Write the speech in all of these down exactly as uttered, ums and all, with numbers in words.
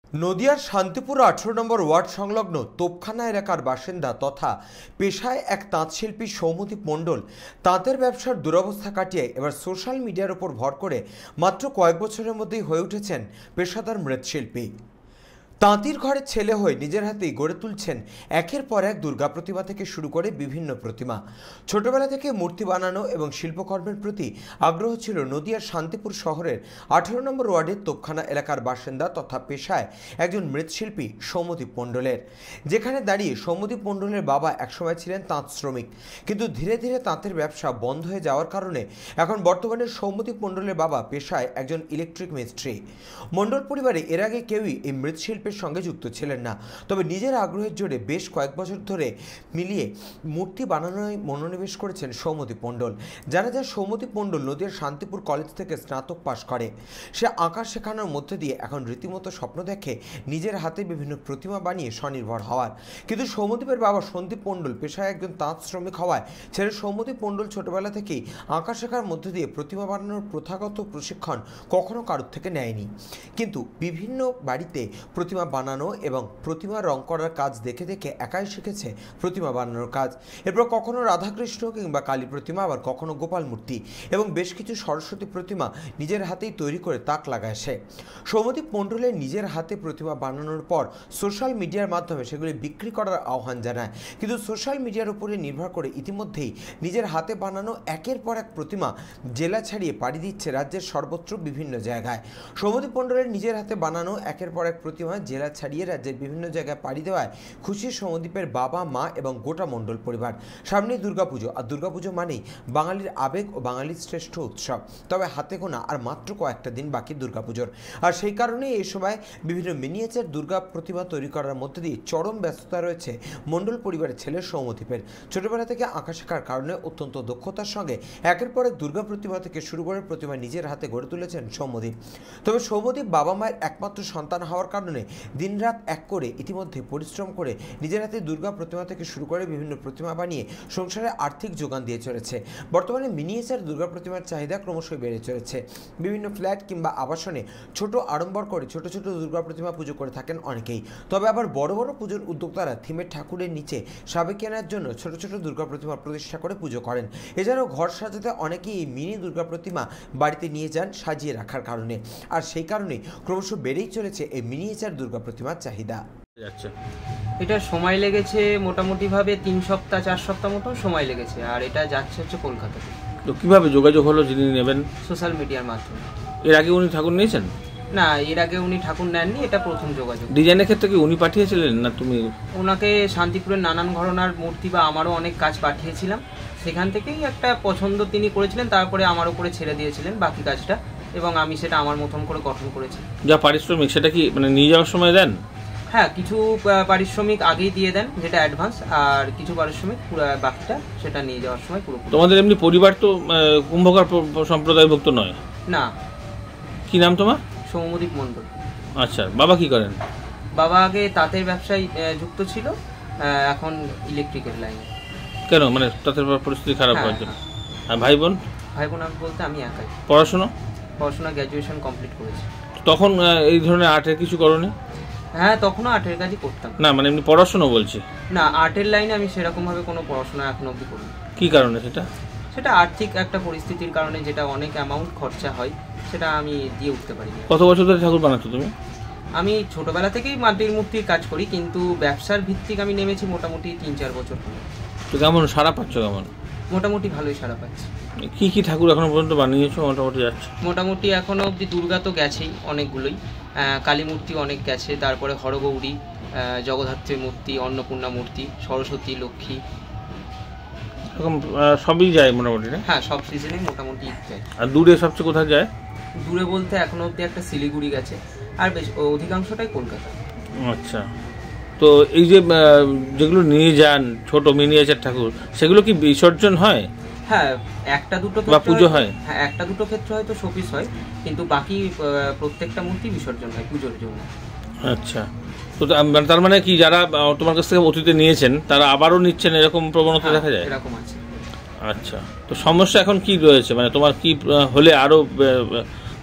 নদিয়ার শান্তিপুর আঠারো নম্বর ওয়ার্ড সংলগ্ন তোপখানা এলাকার বাসিন্দা তথা পেশায় এক তাঁতশিল্পী সৌম্যদীপ মণ্ডল তাঁতের ব্যবসার দুরবস্থা কাটিয়ে এবার সোশ্যাল মিডিয়ার উপর ভর করে মাত্র কয়েক বছরের মধ্যেই হয়ে উঠেছেন পেশাদার মৃৎশিল্পী। তাঁতির ঘরের ছেলে হয়ে নিজের হাতেই গড়ে তুলছেন একের পর এক দুর্গা প্রতিমা থেকে শুরু করে বিভিন্ন প্রতিমা। ছোটবেলা থেকে মূর্তি বানানো এবং শিল্পকর্মের প্রতি আগ্রহ ছিল নদিয়ার শান্তিপুর শহরের আঠারো নম্বর ওয়ার্ডের তোপখানা এলাকার বাসিন্দা তথা পেশায় একজন মৃৎশিল্পী সৌম্যদীপ মণ্ডলের। যেখানে দাঁড়িয়ে সৌম্যদীপ মণ্ডলের বাবা একসময় ছিলেন তাঁত শ্রমিক, কিন্তু ধীরে ধীরে তাঁতের ব্যবসা বন্ধ হয়ে যাওয়ার কারণে এখন বর্তমানে সৌম্যদীপ মণ্ডলের বাবা পেশায় একজন ইলেকট্রিক মিস্ত্রি। মণ্ডল পরিবারে এর আগে কেউই এই মৃৎশিল্পী সঙ্গে যুক্ত ছিলেন না, তবে নিজের আগ্রহের জোরে বেশ কয়েক বছর ধরে মিলিয়ে মূর্তি বানানোয় মনোনিবেশ করেছেন সৌম্যদীপ মণ্ডল। জানা যায় সৌম্যদীপ মণ্ডল নদিয়ার শান্তিপুর কলেজ থেকে স্নাতক পাশ করে। সে আঁকা শেখানোর মধ্যে দিয়ে এখন রীতিমতো স্বপ্ন দেখে নিজের হাতে বিভিন্ন প্রতিমা বানিয়ে স্বনির্ভর হওয়ার। কিন্তু সৌম্যদীপের বাবা সন্দীপ মণ্ডল পেশায় একজন তাঁত শ্রমিক হওয়ায় ছেলে সৌম্যদীপ মণ্ডল ছোটবেলা থেকেই আঁকা শেখার মধ্যে দিয়ে প্রতিমা বানানোর প্রথাগত প্রশিক্ষণ কখনো কারোর থেকে নেয়নি, কিন্তু বিভিন্ন বাড়িতে প্রতিমা বানানো এবং প্রতিমা রং করার কাজ দেখে দেখে একাই শিখেছে প্রতিমা বানানোর কাজ। এরপর কখনো রাধাকৃষ্ণ কিংবা কালী প্রতিমা, আবার কখনো গোপাল মূর্তি এবং বেশ কিছু সরস্বতী প্রতিমা নিজের হাতেই তৈরি করে তাক লাগায় সে। সৌম্যদীপ মণ্ডলের নিজের হাতে প্রতিমা বানানোর পর সোশ্যাল মিডিয়ার মাধ্যমে সেগুলি বিক্রি করার আহ্বান জানায়, কিন্তু সোশ্যাল মিডিয়ার উপরে নির্ভর করে ইতিমধ্যেই নিজের হাতে বানানো একের পর এক প্রতিমা জেলা ছাড়িয়ে পাড়ি দিচ্ছে রাজ্যের সর্বত্র বিভিন্ন জায়গায়। সৌম্যদীপ মণ্ডলের নিজের হাতে বানানো একের পর এক প্রতিমা জেলা ছাড়িয়ে রাজ্যের বিভিন্ন জায়গায় পাড়ি দেওয়ায় খুশি সৌম্যদীপের বাবা, মা এবং গোটা মণ্ডল পরিবার। সামনে দুর্গাপুজো, আর দুর্গাপুজো মানেই বাঙালির আবেগ ও বাঙালির শ্রেষ্ঠ উৎসব। তবে হাতে গোনা আর মাত্র কয়েকটা দিন বাকি দুর্গাপুজোর, আর সেই কারণেই এই সময় বিভিন্ন মিনিয়েচার দুর্গা প্রতিমা তৈরি করার মধ্যে দিয়ে চরম ব্যস্ততা রয়েছে মণ্ডল পরিবারের ছেলে সৌম্যদীপের। ছোটবেলা থেকে আঁকা শেখার কারণে অত্যন্ত দক্ষতার সঙ্গে একের পর এক দুর্গা প্রতিমা থেকে শুরু করে প্রতিমা নিজের হাতে গড়ে তুলেছেন সৌম্যদীপ। তবে সৌম্যদীপ বাবা মায়ের একমাত্র সন্তান হওয়ার কারণে দিনরাত এক করে ইতিমধ্যে পরিশ্রম করে নিজের হাতে দুর্গা প্রতিমা থেকে শুরু করে বিভিন্ন প্রতিমা বানিয়ে সংসারে আর্থিক যোগান দিয়ে চলেছে। বর্তমানে মিনিয়েচার দুর্গা প্রতিমার চাহিদা ক্রমশই বেড়ে চলেছে। বিভিন্ন ফ্ল্যাট কিংবা আবাসনে ছোট আড়ম্বর করে ছোট ছোট দুর্গা প্রতিমা পুজো করে থাকেন অনেকেই। তবে আবার বড় বড় পুজোর উদ্যোক্তারা থিমের ঠাকুরের নিচে সাবেকিয়ানার জন্য ছোট ছোট দুর্গা প্রতিমা প্রতিষ্ঠা করে পুজো করেন। এছাড়াও ঘর সাজাতে অনেকেই এই মিনি দুর্গা প্রতিমা বাড়িতে নিয়ে যান সাজিয়ে রাখার কারণে, আর সেই কারণেই ক্রমশ বেড়েই চলেছে এই মিনিয়েচার দুর্গা প্রতিমার চাহিদা। এটা সময় লেগেছে মোটামুটি ভাবে তিন সপ্তাহ চার সপ্তাহ মতো সময় লেগেছে, আর এটা যাচ্ছে হচ্ছে কলকাতাতে। তো কিভাবে যোগাযোগ হলো যিনি নেবেন? সোশ্যাল মিডিয়ার মাধ্যমে। এর আগে উনি ঠাকুর নিয়েছেন? না, এর আগে উনি ঠাকুর নেননি, এটা প্রথম যোগাযোগ। ডিজাইনের ক্ষেত্রে কি উনি পাঠিয়েছিলেন না তুমি? ওনাকে শান্তিপুরের নানান ঘরানার মূর্তি বা আমারও অনেক কাজ পাঠিয়েছিলাম, সেখান থেকেই একটা পছন্দ তিনি করেছিলেন, তারপরে আমার উপরে ছেড়ে দিয়েছিলেন বাকি কাজটা, এবং আমি সেটা আমার মতন করে গঠন করেছি। যা পারিশ্রমিক সেটা কি মানে নিয়ে যাওয়ার সময় দেন? হ্যাঁ, কিছু পারিশ্রমিক আগেই দিয়ে দেন যেটা অ্যাডভান্স, আর কিছু পারিশ্রমিক পুরো বাকিটা সেটা নিয়ে যাওয়ার সময় পুরো। তোমাদের এমনি পরিবার তো কুম্ভকার সম্প্রদায়ভুক্ত নয়? না। কি নাম তোমার? সৌম্যদীপ মণ্ডল। আচ্ছা, বাবা কি করেন? বাবা আগে তাঁতের ব্যবসায় যুক্ত ছিল, এখন ইলেকট্রিকের লাইনে। কেন, মানে তাঁতের পরিস্থিতি খারাপ হওয়ার জন্য? আর ভাই বোন? ভাই বোন বলতে আমি একাই। পড়াশোনা? পড়াশোনা গ্র্যাজুয়েশন কমপ্লিট করেছি। তখন এই ধরনের আর্টের কিছু করনি? হ্যাঁ, তখনও আর্টের কাজই করতাম। না মানে এমনি পড়াশোনা বলছি। না, আর্টের লাইনে আমি সেরকম ভাবে কোনো পড়াশোনা এখন অবধি করিনি। কি কারণে? সেটা সেটা আর্থিক একটা পরিস্থিতির কারণে, যেটা অনেক অ্যামাউন্ট খরচা হয়, সেটা আমি দিয়ে উঠতে পারিনি। কত বছর ধরে ঠাকুর বানাচ্ছ তুমি? আমি ছোটবেলা থেকেই মাটির মূর্তির কাজ করি, কিন্তু ব্যবসার ভিত্তিক আমি নেমেছি মোটামুটি তিন চার বছর ধরে। তো কেমন সারা পাচ্ছ? কেমন? মোটামুটি ভালোই সারা পাচ্ছি। কি কি ঠাকুর এখনো পর্যন্ত বানিয়েছো? মোটামুটি যাচ্ছে মোটামুটি এখনো অবধি দুর্গা তো গেছেই অনেকগুলোই, কালী মূর্তি অনেক গেছে, তারপরে হরগৌরী, জগদ্ধাত্রী মূর্তি, অন্নপূর্ণা মূর্তি, সরস্বতী, লক্ষ্মী, এরকম সবই যায় মোটামুটি না? হ্যাঁ, সব সিজনে মোটামুটি যায়। আর দূরে সবচেয়ে কোথায় যায়? দূরে বলতে এখনো অবধি একটা শিলিগুড়ি গেছে, আর বেশ অধিকাংশটাই কলকাতা। আচ্ছা, তো এই যে যেগুলো নিয়ে যান ছোট মিনিয়েচার ঠাকুর, সেগুলো কি বিসর্জন হয়? হ্যাঁ, একটা দুটো বা পুজো হয়? হ্যাঁ, একটা দুটো ক্ষেত্রে হয়তো শোপিস হয়, কিন্তু বাকি প্রত্যেকটা মূর্তি বিসর্জন হয় পুজোর জন্য। আচ্ছা, তো তার মানে কি যারা তোমার কাছ থেকে অতীতে নিয়েছেন তারা আবারও নিচ্ছেন, এরকম প্রবণতা দেখা যায়? এরকম আছে। আচ্ছা, তো সমস্যা এখন কি রয়েছে, মানে তোমার কি হলে আরো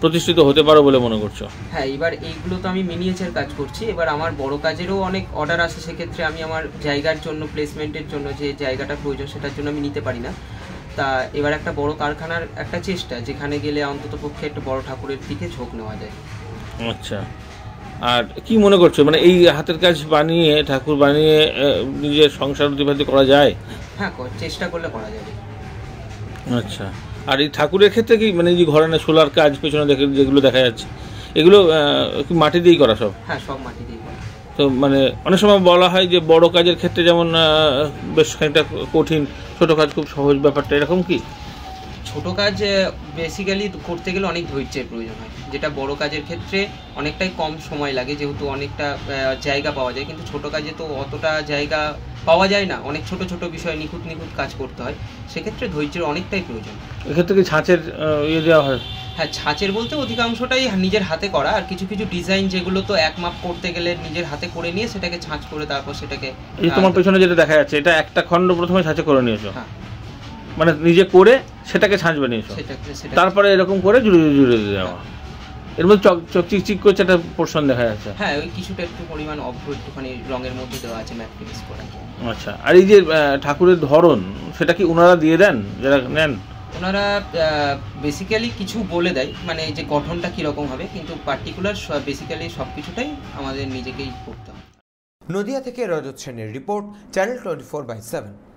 প্রতিষ্ঠিত হতে পারো বলে মনে করছো? হ্যাঁ, এবার এইগুলো তো আমি মিনিয়েচার কাজ করছি, এবার আমার বড় কাজেরও অনেক অর্ডার আসে, সেক্ষেত্রে আমি আমার জায়গার জন্য, প্লেসমেন্টের জন্য যে জায়গাটা প্রয়োজন সেটার জন্য আমি নিতে পারি না। তা এবার একটা বড় কারখানার একটা চেষ্টা, যেখানে গেলে অন্তত পক্ষে একটা বড় ঠাকুরের দিকে ঝোঁক নেওয়া যায়। আচ্ছা, আর কি মনে করছো, মানে এই হাতের কাজ বানিয়ে ঠাকুর বানিয়ে নিজের সংসার অতিবাহিত করা যায়? হ্যাঁ, চেষ্টা করলে করা যাবে। আচ্ছা, আর এই ঠাকুরের ক্ষেত্রে কি মানে এই যে ঘরানা সোলার কাজ পেছনে দেখে যেগুলো দেখা যাচ্ছে, এগুলো কি মাটি দিয়েই করা সব? হ্যাঁ, সব মাটি দিয়ে করা। তো মানে অনেক সময় বলা হয় যে বড় কাজের ক্ষেত্রে যেমন বেশ খানিকটা কঠিন, ছোট কাজ খুব সহজ, ব্যাপারটা এরকম কি? ছোট কাজ বেসিক্যালি করতে গেলে অনেক ধৈর্যের প্রয়োজন হয়, যেটা বড় কাজের ক্ষেত্রে অনেকটাই কম সময় লাগে, যেহেতু অনেকটা জায়গা পাওয়া যায়। কিন্তু ছোট কাজে তো অতটা জায়গা পাওয়া যায় না, অনেক ছোট ছোট বিষয় নিখুঁত নিখুঁত কাজ করতে হয়, সেক্ষেত্রে ধৈর্যের অনেকটাই প্রয়োজন। এক্ষেত্রে কি ছাঁচের ইয়ে দেওয়া হয়? হ্যাঁ, ছাঁচের বলতে অধিকাংশটাই নিজের হাতে করা, আর কিছু কিছু ডিজাইন যেগুলো তো এক মাপ করতে গেলে নিজের হাতে করে নিয়ে সেটাকে ছাঁচ করে তারপর সেটাকে। এই তোমার পেছনে যেটা দেখা যাচ্ছে, এটা একটা খণ্ড প্রথমে ছাঁচে করে নিয়েছো? হ্যাঁ, মানে নিজে করে সেটাকে ছাঁচ বানিয়েছো, তারপরে এরকম করে জুড়ে জুড়ে দেওয়া। এর মধ্যে চক চক চিকচিক করছে একটা পোর্শন দেখা যাচ্ছে। হ্যাঁ, ওই কিছুটা একটু পরিমাণ অভ্র একটুখানি রঙের মধ্যে দেওয়া আছে ম্যাট ফিনিশ করা। আচ্ছা, আর এই যে ঠাকুরের ধরন, সেটা কি ওনারা দিয়ে দেন যারা নেন? ওনারা বেসিক্যালি কিছু বলে দেয়, মানে যে গঠনটা কীরকম হবে, কিন্তু পার্টিকুলার বেসিক্যালি সব কিছুটাই আমাদের নিজেকেই করতে হবে। নদিয়া থেকে রজত সেনের report, channel twenty four by seven.